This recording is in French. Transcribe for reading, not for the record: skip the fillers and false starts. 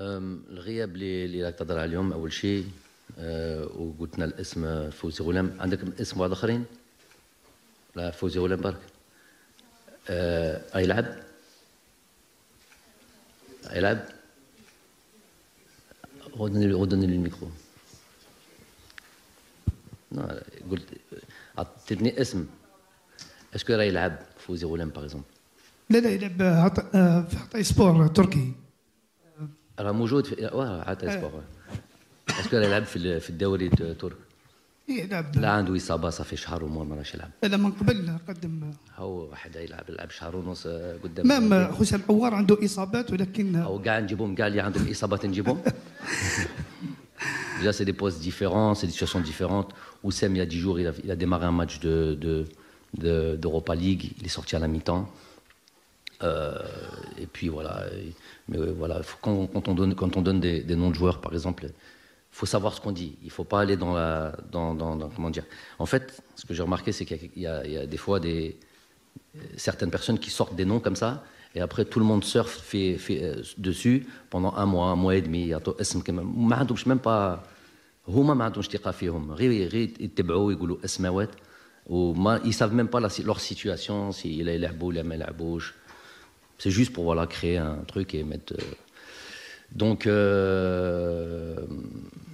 الغياب اللي راك تهضر على اليوم اول شيء. وقلتنا الاسم فوزي غلام. عندك اسم واحد اخرين؟ لا، فوزي غلام برك. يلعب. يلعب. غدني الميكرو. قلت عطيتني اسم. اسكو راه يلعب فوزي غلام باغ اكزومبل؟ لا يلعب في عطاي سبور تركي. راه موجود في عطاي سبور. اسكو راه يلعب في الدوري التركي؟ يلعب. لا، عنده اصابه صافي شهر ومور ما راهش يلعب. لا من قبل قدم. هو واحد يلعب شهر ونص قدام. مام حسام عوار عنده اصابات ولكن او كاع نجيبهم كاع اللي عندهم اصابات نجيبهم. Déjà, c'est des postes différents, c'est des situations différentes. Oussem, il y a 10 jours, il a démarré un match d'Europa League. Il est sorti à la mi-temps. Et puis voilà. Mais voilà, quand on donne des noms de joueurs, par exemple, il faut savoir ce qu'on dit. Il ne faut pas aller comment dire. En fait, ce que j'ai remarqué, c'est qu'il y a des fois certaines personnes qui sortent des noms comme ça. Et après, tout le monde surfe dessus pendant un mois et demi. ما عندهمش même pas. هما ما عندهمش ثقة فيهم. غير يتبعوا يقولوا اسماوات وما ils savent même pas leur situation si يلعبوا ولا ما يلعبوش. C'est juste pour créer un truc et mettre. Donc